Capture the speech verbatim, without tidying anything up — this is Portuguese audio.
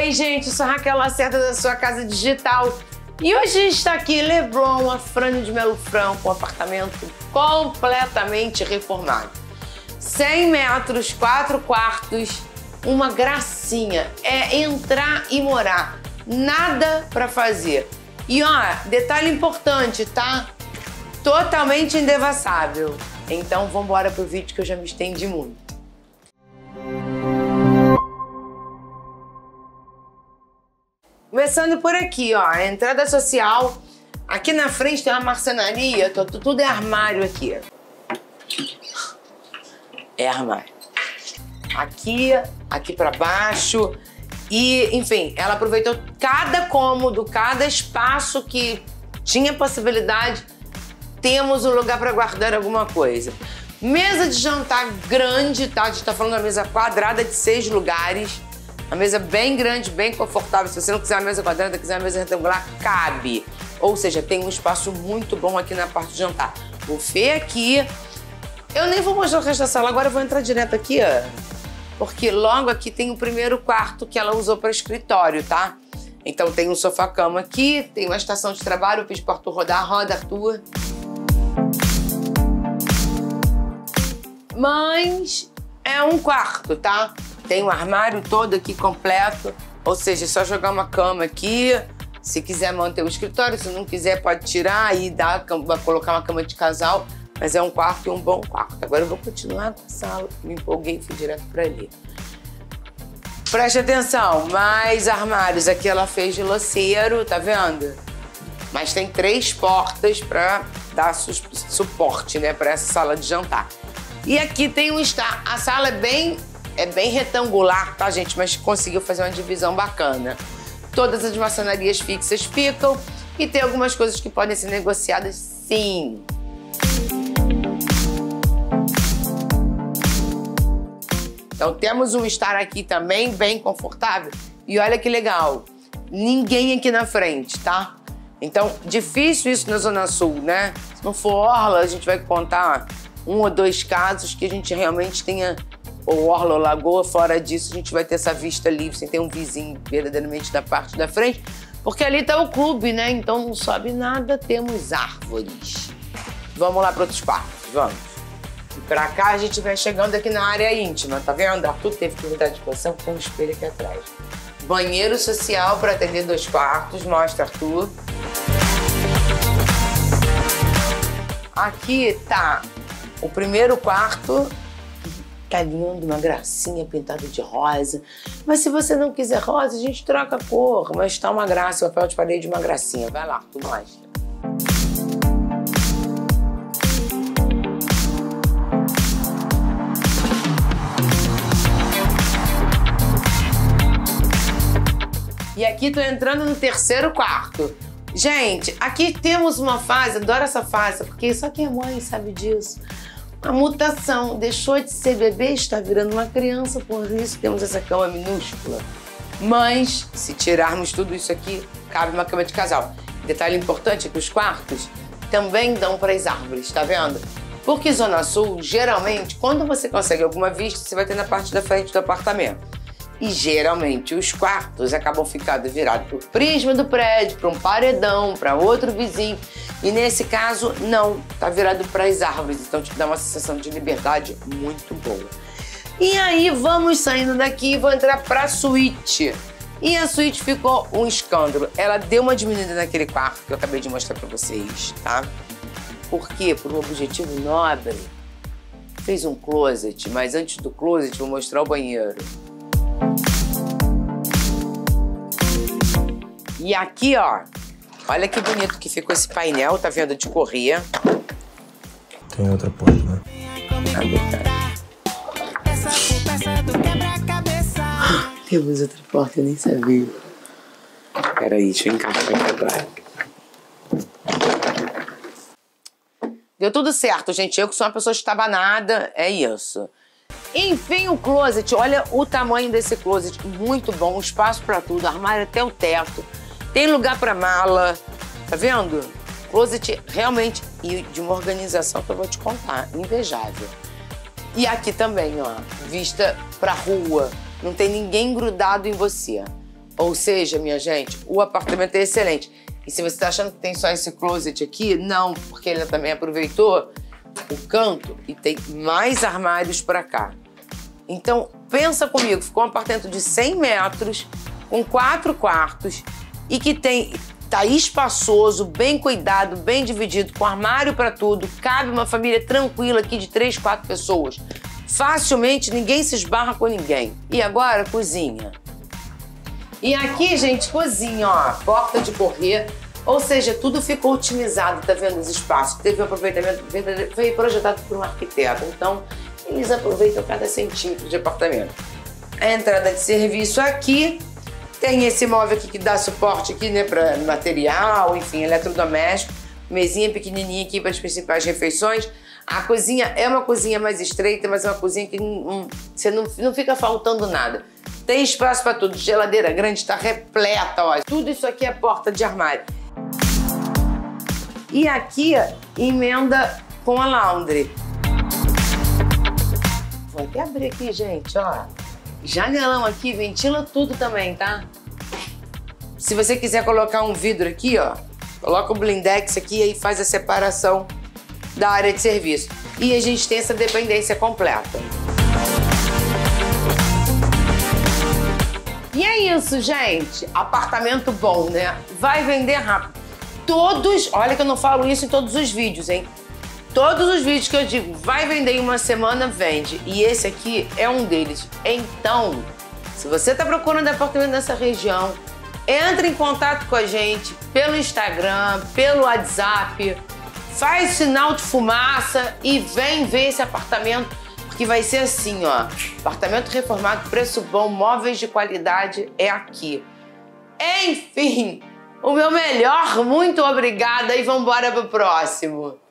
Oi, gente, eu sou a Raquel Lacerda da Sua Casa Digital. E hoje a gente está aqui em Leblon, Afrânio de Melo Franco, um apartamento completamente reformado. cem metros, quatro quartos, uma gracinha. É entrar e morar, nada para fazer. E ó, detalhe importante, tá? Totalmente indevassável. Então vamos embora pro vídeo que eu já me estendi muito. Começando por aqui, ó, a entrada social. Aqui na frente tem uma marcenaria, tudo é armário aqui. É armário. Aqui, aqui pra baixo. E, enfim, ela aproveitou cada cômodo, cada espaço que tinha possibilidade. Temos um lugar para guardar alguma coisa. Mesa de jantar grande, tá? A gente tá falando de uma mesa quadrada de seis lugares. Uma mesa bem grande, bem confortável. Se você não quiser uma mesa quadrada, quiser uma mesa retangular, cabe. Ou seja, tem um espaço muito bom aqui na parte de jantar. Buffet aqui. Eu nem vou mostrar o resto da sala, agora eu vou entrar direto aqui, ó. Porque logo aqui tem o primeiro quarto que ela usou para escritório, tá? Então tem um sofá-cama aqui, tem uma estação de trabalho, eu pedi pro Arthur rodar, roda, Arthur. Mas é um quarto, tá? Tem um armário todo aqui completo, ou seja, é só jogar uma cama aqui. Se quiser manter o escritório, se não quiser pode tirar e dar, colocar uma cama de casal. Mas é um quarto e um bom quarto. Agora eu vou continuar com a sala. Me empolguei e fui direto para ali. Preste atenção, mais armários. Aqui ela fez de loceiro, tá vendo? Mas tem três portas para dar su suporte, né, para essa sala de jantar. E aqui tem um estar. A sala é bem, é bem retangular, tá, gente? Mas conseguiu fazer uma divisão bacana. Todas as maçonarias fixas ficam e tem algumas coisas que podem ser negociadas, sim. Então temos um estar aqui também bem confortável. E olha que legal, ninguém aqui na frente, tá? Então, difícil isso na Zona Sul, né? Se não for orla, a gente vai contar um ou dois casos que a gente realmente tenha ou orla ou lagoa. Fora disso, a gente vai ter essa vista livre, sem ter um vizinho verdadeiramente da parte da frente. Porque ali tá o clube, né? Então não sobe nada, temos árvores. Vamos lá para outros quartos, vamos. E pra cá a gente vai chegando aqui na área íntima, tá vendo? Arthur teve que mudar de posição com um espelho aqui atrás. Banheiro social para atender dois quartos, mostra, Arthur. Aqui tá o primeiro quarto, tá lindo, uma gracinha pintada de rosa. Mas se você não quiser rosa, a gente troca a cor. Mas tá uma graça, o papel de parede, uma gracinha. Vai lá, Arthur, mostra. E aqui tô entrando no terceiro quarto. Gente, aqui temos uma fase, adoro essa fase, porque só quem é mãe sabe disso. A mutação, deixou de ser bebê, está virando uma criança, por isso temos essa cama minúscula. Mas, se tirarmos tudo isso aqui, cabe uma cama de casal. Detalhe importante é que os quartos também dão para as árvores, tá vendo? Porque Zona Sul, geralmente, quando você consegue alguma vista, você vai ter na parte da frente do apartamento. E geralmente os quartos acabam ficando virados para o prisma do prédio, para um paredão, para outro vizinho. E nesse caso, não, tá virado para as árvores. Então te dá uma sensação de liberdade muito boa. E aí vamos saindo daqui e vou entrar para a suíte. E a suíte ficou um escândalo. Ela deu uma diminuída naquele quarto que eu acabei de mostrar para vocês, tá? Por quê? Por um objetivo nobre. Fez um closet, mas antes do closet vou mostrar o banheiro. E aqui, ó, olha que bonito que ficou esse painel, tá vendo, de correr. Tem outra porta, né? Ah, temos outra porta, eu nem sabia. Peraí, deixa eu encaixar aqui agora. Deu tudo certo, gente. Eu que sou uma pessoa estabanada, é isso. Enfim, o closet, olha o tamanho desse closet, muito bom, espaço pra tudo, armário até o teto, tem lugar pra mala, tá vendo? Closet realmente, e de uma organização que eu vou te contar, invejável. E aqui também, ó, vista pra rua, não tem ninguém grudado em você. Ou seja, minha gente, o apartamento é excelente. E se você está achando que tem só esse closet aqui, não, porque ele também aproveitou o canto e tem mais armários para cá. Então, pensa comigo, ficou um apartamento de cem metros, com quatro quartos e que tem, tá espaçoso, bem cuidado, bem dividido, com armário para tudo, cabe uma família tranquila aqui de três, quatro pessoas. Facilmente, ninguém se esbarra com ninguém. E agora, cozinha. E aqui, gente, cozinha, ó, porta de correr, ou seja, tudo ficou otimizado, tá vendo os espaços? Teve um aproveitamento, foi projetado por um arquiteto, então eles aproveitam cada centímetro de apartamento. A entrada de serviço aqui, tem esse móvel aqui que dá suporte aqui, né, para material, enfim, eletrodoméstico, mesinha pequenininha aqui para as principais refeições. A cozinha é uma cozinha mais estreita, mas é uma cozinha que hum, você não, não fica faltando nada. Tem espaço para tudo, geladeira grande, está repleta, ó. Tudo isso aqui é porta de armário. E aqui, emenda com a laundry. Vou até abrir aqui, gente, ó. Janelão aqui, ventila tudo também, tá? Se você quiser colocar um vidro aqui, ó, coloca o blindex aqui e aí faz a separação da área de serviço. E a gente tem essa dependência completa. E é isso, gente. Apartamento bom, né? Vai vender rápido. Todos, olha que eu não falo isso em todos os vídeos, hein? Todos os vídeos que eu digo, vai vender em uma semana, vende. E esse aqui é um deles. Então, se você tá procurando apartamento nessa região, entre em contato com a gente pelo Instagram, pelo WhatsApp, faz sinal de fumaça e vem ver esse apartamento, porque vai ser assim, ó. Apartamento reformado, preço bom, móveis de qualidade é aqui. Enfim, o meu melhor, muito obrigada e vamos embora pro próximo.